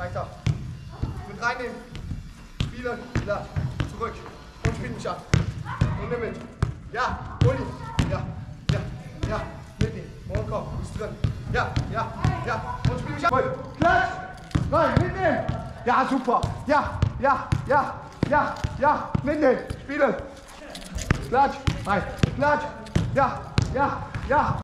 weiter. Mit reinnehmen. Spielen. Ja. Zurück. Und spiel mich an. Und nimm mit. Ja. Hol ihn. Ja. Ja. Ja. Mitnehmen. Und komm. Bist drin. Ja. Ja. Ja. Und spiel mich an. Klatsch. Rein. Mitnehmen. Ja, super. Ja. Ja. Ja. Ja. Ja. Mitnehmen. Spielen. Klatsch. Rein. Klatsch. Ja. Ja. Ja.